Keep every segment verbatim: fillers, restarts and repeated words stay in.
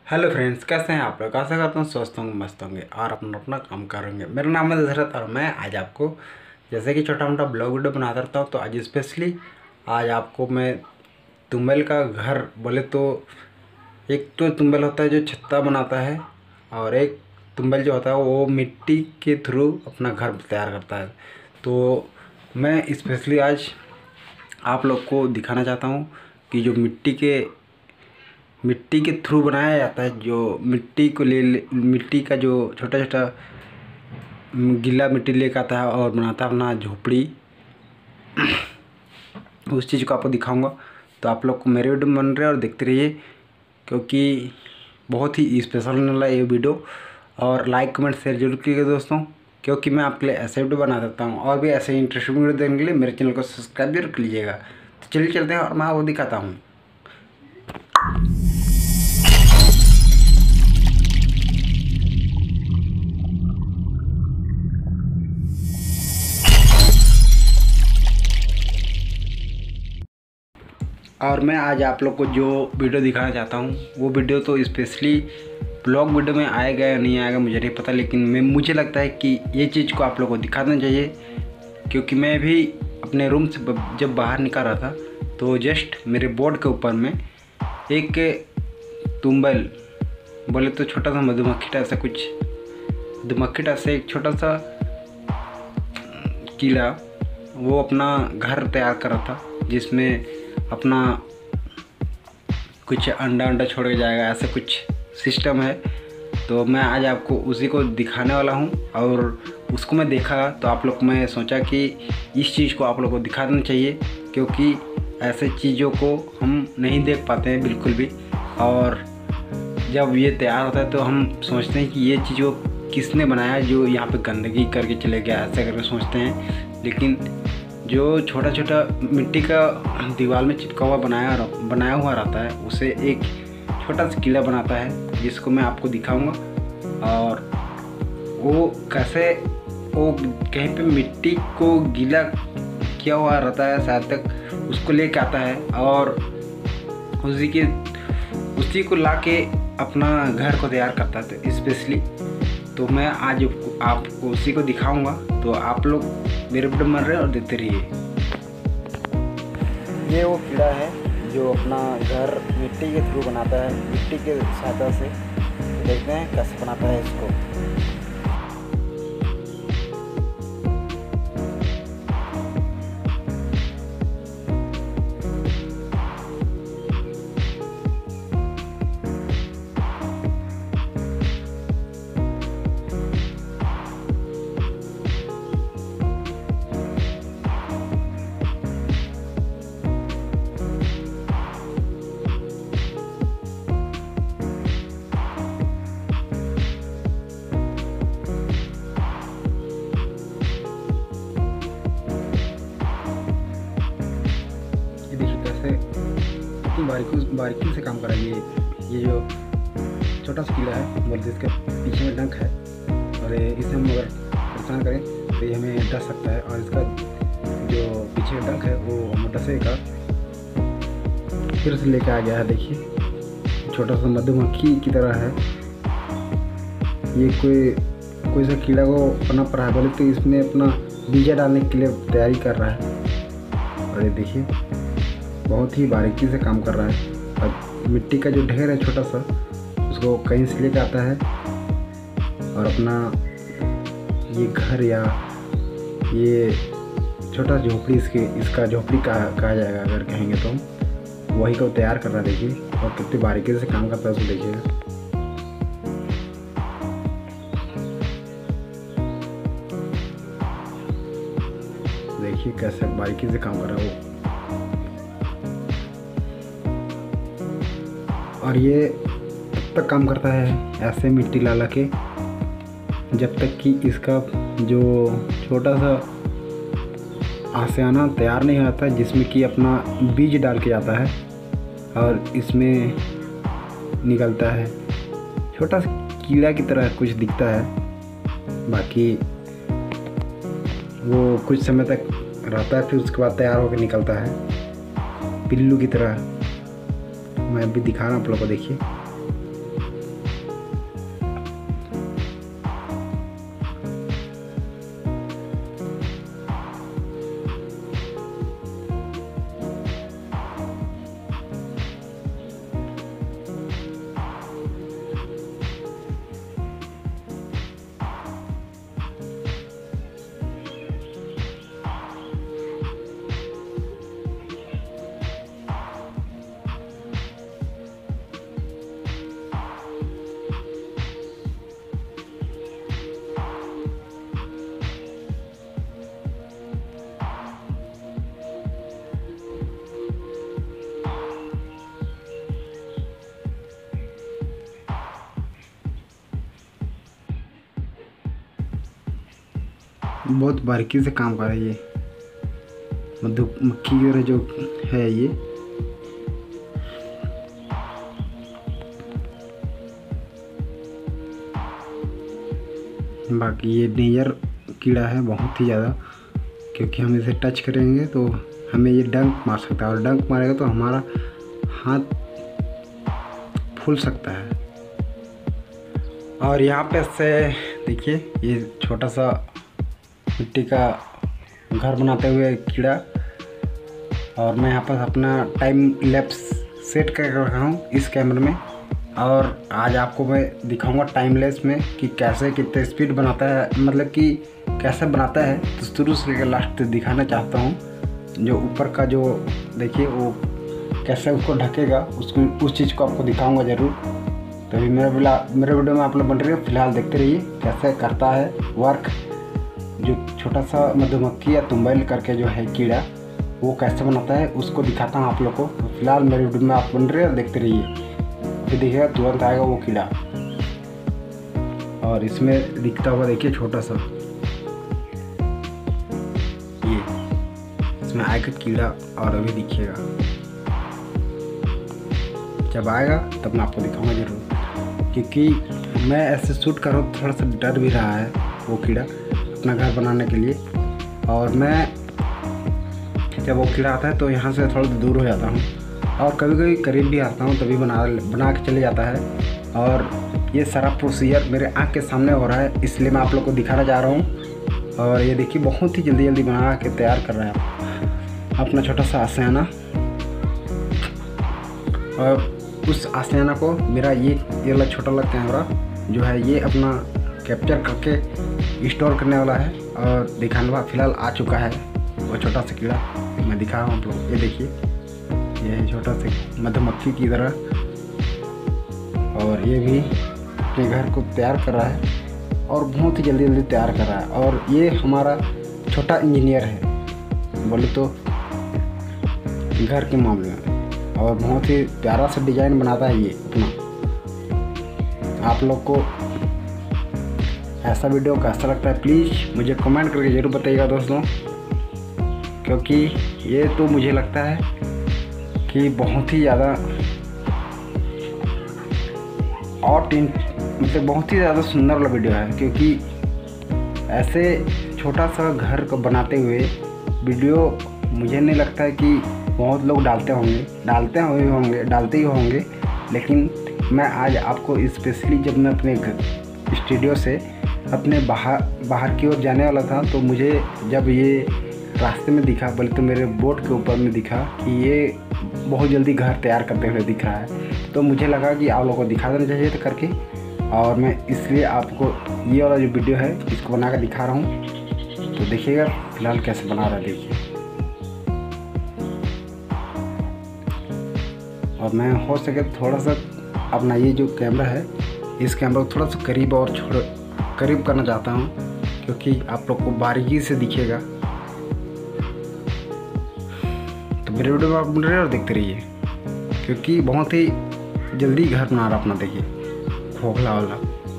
Hello friends, कैसे हैं आप लोग। आशा करता हूँ स्वस्थ होंगे, मस्त होंगे और अपना अपना काम करेंगे। मेरा नाम है दशरथ और मैं आज आपको जैसे कि छोटा मोटा ब्लॉग वीडियो बनाता रहता हूँ, तो आज स्पेशली आज आपको मैं तुम्बल का घर बोले तो एक तो तुम्बल होता है जो छत्ता बनाता है, और एक तुम्बल जो होता है वो मिट्टी के थ्रू अपना घर तैयार करता है। तो मैं स्पेशली आज आप लोग को दिखाना चाहता हूँ कि जो मिट्टी के मिट्टी के थ्रू बनाया जाता है, जो मिट्टी को ले ले- मिट्टी का जो छोटा छोटा गीला मिट्टी लेकर आता है और बनाता है अपना झोपड़ी, उस चीज़ को आपको दिखाऊंगा। तो आप लोग को मेरे वीडियो में बन रहे हैं और देखते रहिए, क्योंकि बहुत ही स्पेशल होने वाला है ये वीडियो। और लाइक कमेंट शेयर जरूर कीजिएगा दोस्तों, क्योंकि मैं आपके लिए ऐसे वीडियो बना देता हूँ। और भी ऐसे इंटरेस्टिंग वीडियो देखने के लिए मेरे चैनल को सब्सक्राइब जरूर कर लीजिएगा। तो चलिए चलते हैं और मैं आपको दिखाता हूँ। और मैं आज आप लोग को जो वीडियो दिखाना चाहता हूँ वो वीडियो तो स्पेशली ब्लॉग वीडियो में आएगा या नहीं आएगा मुझे नहीं पता, लेकिन मैं मुझे लगता है कि ये चीज़ को आप लोग को दिखाना चाहिए। क्योंकि मैं भी अपने रूम से जब बाहर निकल रहा था तो जस्ट मेरे बोर्ड के ऊपर में एक तुम्बल बोले तो छोटा सा मधुमक्खी टाइप से कुछ मधुमक्खी टाइप से एक छोटा सा कीड़ा वो अपना घर तैयार कर रहा था, जिसमें अपना कुछ अंडा अंडा छोड़ के जाएगा, ऐसा कुछ सिस्टम है। तो मैं आज आपको उसी को दिखाने वाला हूँ। और उसको मैं देखा तो आप लोग मैं सोचा कि इस चीज़ को आप लोग को दिखा देना चाहिए, क्योंकि ऐसे चीज़ों को हम नहीं देख पाते हैं बिल्कुल भी। और जब ये तैयार होता है तो हम सोचते हैं कि ये चीज़ को किसने बनाया, जो यहाँ पे गंदगी करके चले गया, ऐसा करके सोचते हैं। लेकिन जो छोटा छोटा मिट्टी का दीवार में चिपका हुआ बनाया बनाया हुआ रहता है, उसे एक छोटा सा कीड़ा बनाता है, जिसको मैं आपको दिखाऊंगा। और वो कैसे वो कहीं पे मिट्टी को गीला किया हुआ रहता है शायद तक, उसको लेके आता है और उसी के उसी को ला के अपना घर को तैयार करता है। तो स्पेशली तो मैं आज आपको उसी को दिखाऊंगा। तो आप लोग मेरे वीडियो बन रहे हैं और देखते रहिए। ये वो कीड़ा है जो अपना घर मिट्टी के थ्रू बनाता है, मिट्टी के सहायता से। देखते हैं कैसे बनाता है इसको। इतनी बारीकी बारीकी से काम करा। ये ये जो छोटा सा कीड़ा है बोलते इसके पीछे में डंक है, और इसे हम अगर परेशान करें तो ये हमें डस सकता है। और इसका जो पीछे में डंक है वो हम डसेगा फिर से लेके आ गया है। देखिए छोटा सा मधुमक्खी की तरह है ये। कोई कोई सा कीड़ा को पनप रहा है बोले तो इसमें अपना बीजा डालने के लिए तैयारी कर रहा है। और ये देखिए बहुत ही बारीकी से काम कर रहा है। और मिट्टी का जो ढेर है छोटा सा, उसको कहीं से लेकर आता है और अपना ये घर या ये छोटा झोपड़ी, इसके इसका झोपड़ी कहा कहा जाएगा अगर कहेंगे तो, वही को तैयार कर रहा है। देखिए और कितनी बारीकी से काम करता है उसको देखिएगा। देखिए कैसे बारीकी से काम कर रहा है वो। और ये तब तक काम करता है ऐसे मिट्टी ला ला के जब तक कि इसका जो छोटा सा आशियाना तैयार नहीं होता, जिसमें कि अपना बीज डाल के जाता है और इसमें निकलता है। छोटा सा कीड़ा की तरह कुछ दिखता है, बाकी वो कुछ समय तक रहता है, फिर उसके बाद तैयार होकर निकलता है पिल्लू की तरह। मैं अभी दिखा रहा हूँ आप लोगों को, देखिए बहुत बारीकी से काम कर रही है मधुमक्खी वगैरह जो है ये। बाकी ये डेंजर कीड़ा है बहुत ही ज़्यादा, क्योंकि हम इसे टच करेंगे तो हमें ये डंक मार सकता है, और डंक मारेगा तो हमारा हाथ फूल सकता है। और यहाँ पे से देखिए ये छोटा सा मिट्टी का घर बनाते हुए कीड़ा, और मैं यहाँ पर अपना टाइम लैप्स सेट कर रखा हूँ इस कैमरे में, और आज आपको मैं दिखाऊंगा टाइम लैप्स में कि कैसे कितने स्पीड बनाता है, मतलब कि कैसे बनाता है। तो शुरू से लेकर लास्ट तक दिखाना चाहता हूँ। जो ऊपर का जो देखिए वो कैसे उसको ढकेगा, उसको उस चीज़ को आपको दिखाऊंगा ज़रूर। तो अभी मेरे मेरे वीडियो में आप लोग बन रही है, फिलहाल देखते रहिए कैसे करता है वर्क। जो छोटा सा मधुमक्खी या तुम्बेल करके जो है कीड़ा, वो कैसे बनाता है उसको दिखाता हूँ आप लोग को। तो फिलहाल मेरे वीडियो में आप बन रहे हैं, देखते रहिए, फिर देखिएगा तुरंत आएगा वो कीड़ा। और इसमें दिखता हुआ देखिए छोटा सा ये, इसमें आएगा कीड़ा और अभी दिखिएगा। जब आएगा तब मैं आपको दिखाऊंगा ज़रूर, क्योंकि मैं ऐसे शूट कर रहा हूँ, थोड़ा सा डर भी रहा है वो कीड़ा अपना घर बनाने के लिए। और मैं जब वो कीड़ा आता है तो यहाँ से थोड़ा दूर हो जाता हूँ, और कभी कभी करीब भी आता हूँ, तभी बना बना के चले जाता है। और ये सारा प्रोसीजर मेरे आँख के सामने हो रहा है, इसलिए मैं आप लोग को दिखाना चाह रहा हूँ। और ये देखिए बहुत ही जल्दी जल्दी बना के तैयार कर रहा है अपना छोटा सा आशियाना। और उस आशियाना को मेरा ये ये वाला छोटा वाला कैमरा जो है ये अपना कैप्चर करके स्टोर करने वाला है, और दिखाने वाला फिलहाल आ चुका है वो छोटा सा कीड़ा। मैं दिखा रहा हूँ आप लोग, ये देखिए ये है छोटा सा मधुमक्खी की तरह, और ये भी अपने घर को तैयार कर रहा है, और बहुत ही जल्दी जल्दी तैयार कर रहा है। और ये हमारा छोटा इंजीनियर है बोले तो घर के मामले में, और बहुत ही प्यारा सा डिज़ाइन बनाता है ये अपना। आप लोग को ऐसा वीडियो कैसा लगता है प्लीज़ मुझे कमेंट करके ज़रूर बताइएगा दोस्तों, क्योंकि ये तो मुझे लगता है कि बहुत ही ज़्यादा और इन मतलब बहुत ही ज़्यादा सुंदर वाला वीडियो है। क्योंकि ऐसे छोटा सा घर को बनाते हुए वीडियो मुझे नहीं लगता है कि बहुत लोग डालते होंगे डालते हुए होंगे डालते ही होंगे लेकिन मैं आज आपको स्पेशली, जब मैं अपने स्टूडियो से अपने बाहर बाहर की ओर जाने वाला था, तो मुझे जब ये रास्ते में दिखा, बल्कि तो मेरे बोर्ड के ऊपर में दिखा कि ये बहुत जल्दी घर तैयार करते हुए दिख रहा है, तो मुझे लगा कि आप लोगों को दिखा देना चाहिए था करके। और मैं इसलिए आपको ये वाला जो वीडियो है इसको बना कर दिखा रहा हूँ। तो देखिएगा फिलहाल कैसे बना रहा है, देखिए। और मैं हो सके थोड़ा सा अपना ये जो कैमरा है, इस कैमरा को थोड़ा सा करीब और छोड़ करीब करना चाहता हूँ, क्योंकि आप लोग को बारीकी से दिखेगा। तो मेरे वीडियो में आप बन रहे और देखते रहिए, क्योंकि बहुत ही जल्दी घर बना रहा अपना, देखिए खोखला वाला।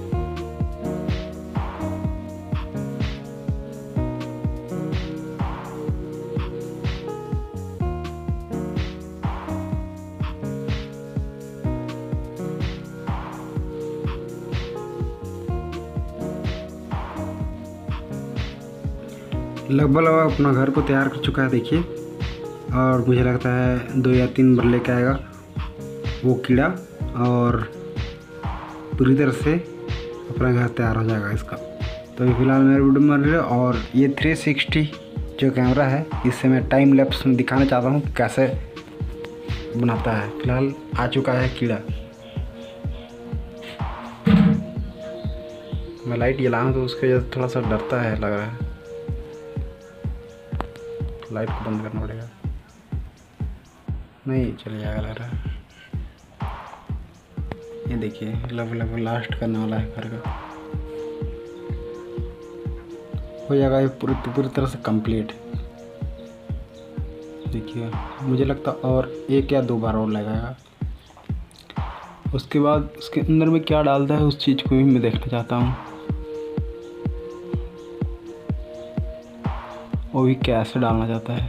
लगभग लगभग अपना घर को तैयार कर चुका है, देखिए। और मुझे लगता है दो या तीन बार लेके आएगा वो कीड़ा, और पूरी तरह से अपना घर तैयार हो जाएगा इसका। तो अभी फिलहाल मेरे वीडियो में बन रही है। और ये थ्री सिक्सटी जो कैमरा है, इससे मैं टाइम लैप्स में दिखाना चाहता हूँ कैसे बनाता है। फिलहाल आ चुका है कीड़ा। मैं लाइट जलाऊँ तो उसके वजह से थोड़ा सा डरता है, लग रहा है। लाइट को बंद करना पड़ेगा, नहीं चल जाएगा लग रहा है। ये देखिए लगभग लगभग लास्ट करने वाला है घर का, हो जाएगा ये पूरी पूरी तरह से कंप्लीट। देखिए मुझे लगता और एक या दो बार और लगाएगा। उसके बाद उसके अंदर में क्या डालता है उस चीज़ को भी मैं देखना चाहता हूँ। वो भी कैसे डालना चाहता है।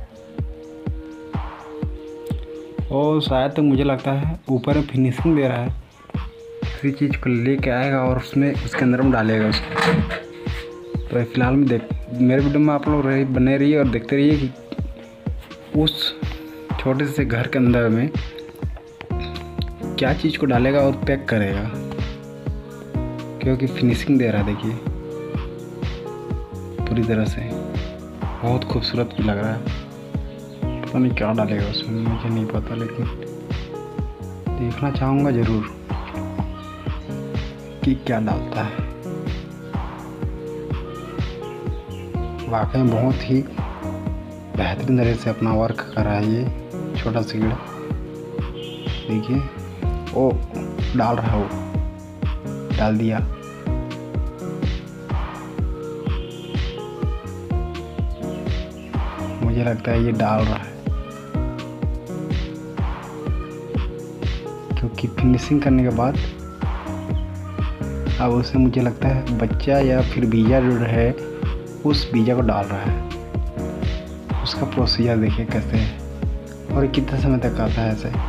और शायद तक मुझे लगता है ऊपर में फिनिशिंग दे रहा है, किसी चीज़ को लेके आएगा और उसमें उसके अंदर में डालेगा उसको। तो फिलहाल में देख मेरे वीडियो में आप लोग रही बने रहिए और देखते रहिए कि उस छोटे से घर के अंदर में क्या चीज़ को डालेगा और पैक करेगा, क्योंकि फिनिशिंग दे रहा है। देखिए पूरी तरह से बहुत खूबसूरत भी लग रहा है। पता नहीं क्या डालेगा उसमें, मुझे नहीं पता, लेकिन देखना चाहूँगा ज़रूर कि क्या डालता है। वाकई में बहुत ही बेहतरीन तरह से अपना वर्क कर रहा है ये छोटा सा कीड़ा। देखिए ओ डाल रहा है, वो डाल दिया। मुझे लगता है ये डाल रहा है, क्योंकि फिनिशिंग करने के बाद अब उसे मुझे लगता है बच्चा या फिर बीजा जो है उस बीजा को डाल रहा है। उसका प्रोसीजर देखिए कैसे है और कितने समय तक आता है ऐसे।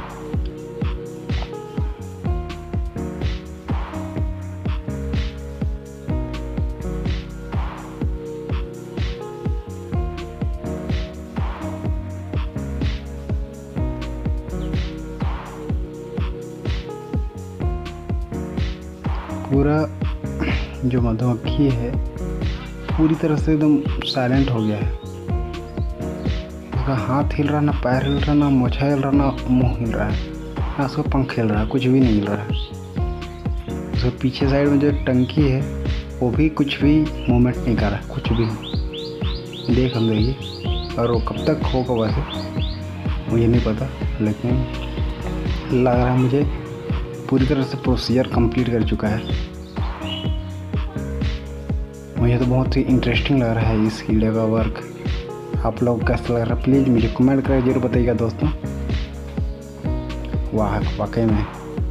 पूरा जो मधुमक्खी है पूरी तरह से एकदम साइलेंट हो गया है। उसका हाथ हिल रहा, ना पैर हिल रहा, ना मोछा हिल रहा, ना मुंह हिल रहा है, ना उसका पंख हिल रहा है, कुछ भी नहीं हिल रहा है। उसके पीछे साइड में जो टंकी है वो भी कुछ भी मूवमेंट नहीं कर रहा, कुछ भी देख हम देखिए। और वो कब तक होगा वैसे मुझे नहीं पता, लेकिन लग रहा है मुझे पूरी तरह से प्रोसीजर कंप्लीट कर चुका है। मुझे तो बहुत ही इंटरेस्टिंग लग रहा है इस कीड़े का वर्क। आप लोग कैसा लग रहा है प्लीज़ मुझे कमेंट करके जरूर बताइएगा दोस्तों। वाह वाकई में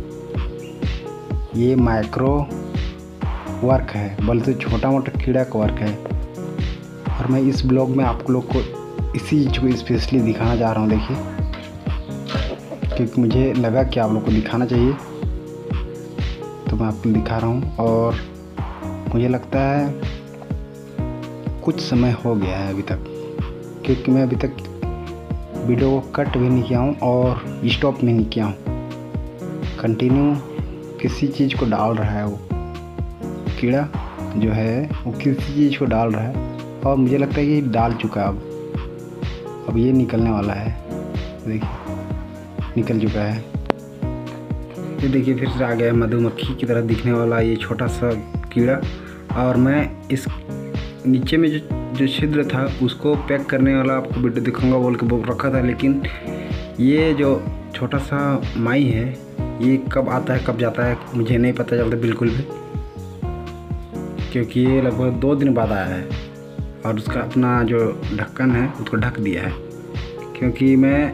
ये माइक्रो वर्क है, बल्कि छोटा मोटा कीड़ा का वर्क है। और मैं इस ब्लॉग में आप लोग को इसी चीज़ को स्पेशली दिखाना चाह रहा हूँ। देखिए, क्योंकि मुझे लगा कि आप लोग को दिखाना चाहिए तो मैं आपको दिखा रहा हूँ। और मुझे लगता है कुछ समय हो गया है अभी तक, क्योंकि मैं अभी तक वीडियो को कट भी नहीं किया हूँ और स्टॉप भी नहीं किया हूँ। कंटिन्यू किसी चीज़ को डाल रहा है वो कीड़ा जो है, वो किसी चीज़ को डाल रहा है और मुझे लगता है कि डाल चुका है। अब अब ये निकलने वाला है, देखिए निकल चुका है। ये देखिए फिर से आ गया है मधुमक्खी की तरह दिखने वाला ये छोटा सा कीड़ा। और मैं इस नीचे में जो जो छिद्र था उसको पैक करने वाला आपको वीडियो दिखाऊंगा बोल के बोल रखा था, लेकिन ये जो छोटा सा माई है ये कब आता है कब जाता है मुझे नहीं पता चलता बिल्कुल भी, क्योंकि ये लगभग दो दिन बाद आया है और उसका अपना जो ढक्कन है उसको ढक दिया है। क्योंकि मैं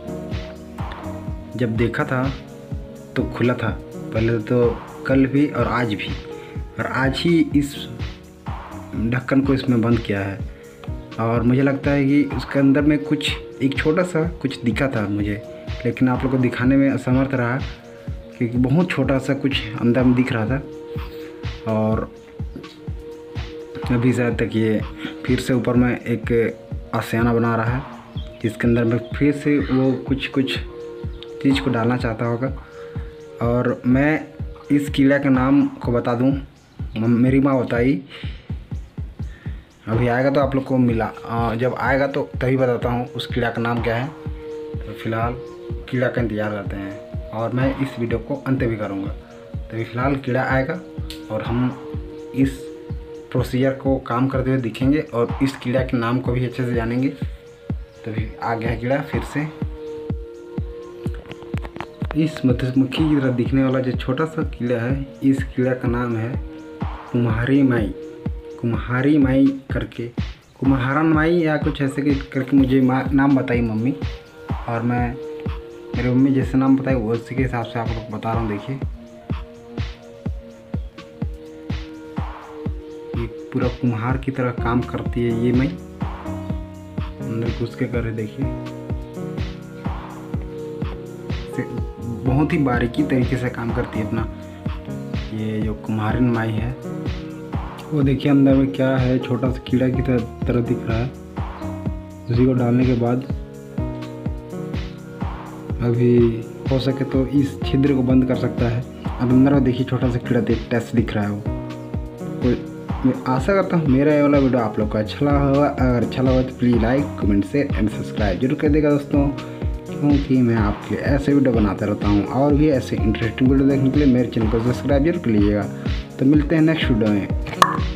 जब देखा था तो खुला था, पहले तो कल भी और आज भी, और आज ही इस ढक्कन को इसमें बंद किया है। और मुझे लगता है कि उसके अंदर में कुछ एक छोटा सा कुछ दिखा था मुझे, लेकिन आप लोग को दिखाने में असमर्थ रहा क्योंकि बहुत छोटा सा कुछ अंदर में दिख रहा था। और अभी शायद तक ये फिर से ऊपर में एक आशियाना बना रहा है जिसके अंदर में फिर से वो कुछ कुछ चीज़ को डालना चाहता होगा। और मैं इस कीड़ा के नाम को बता दूं, मेरी माँ बताई, अभी आएगा तो आप लोग को मिला, जब आएगा तो तभी बताता हूँ उस कीड़ा का नाम क्या है। तो फिलहाल कीड़ा का इंतज़ार करते हैं और मैं इस वीडियो को अंत भी करूँगा। तभी फिलहाल कीड़ा आएगा और हम इस प्रोसीजर को काम करते हुए दिखेंगे और इस कीड़ा के नाम को भी अच्छे से जानेंगे। तभी आ गया है कीड़ा फिर से। इस मधुमक्खी की तरह दिखने वाला जो छोटा सा कीड़ा है, इस कीड़ा का नाम है कुम्हारी माई। कुम्हारी माई करके, कुम्हारन माई या कुछ ऐसे करके मुझे नाम बताई मम्मी, और मैं मेरी मम्मी जैसे नाम बताई वो उसी के हिसाब से आप लोग बता रहा हूँ। देखिए ये पूरा कुम्हार की तरह काम करती है ये माई। अंदर घुस के करे देखिए, बहुत ही बारीकी तरीके से काम करती है अपना ये जो कुम्हारिन माई है। वो देखिए अंदर में क्या है, छोटा सा कीड़ा की तरह दिख रहा है। उसी को डालने के बाद अभी हो सके तो इस छिद्र को बंद कर सकता है। अब अंदर में देखिए छोटा सा कीड़ा टेस्ट दिख रहा है वो। तो मैं आशा करता हूँ मेरा ये वाला वीडियो आप लोग को अच्छा लगा होगा। अगर अच्छा लगा तो please like comment share and subscribe जरूर कर देगा दोस्तों, क्योंकि मैं आपके ऐसे वीडियो बनाता रहता हूँ। और भी ऐसे इंटरेस्टिंग वीडियो देखने के लिए मेरे चैनल को सब्सक्राइब जरूर कर लीजिएगा। तो मिलते हैं नेक्स्ट वीडियो में।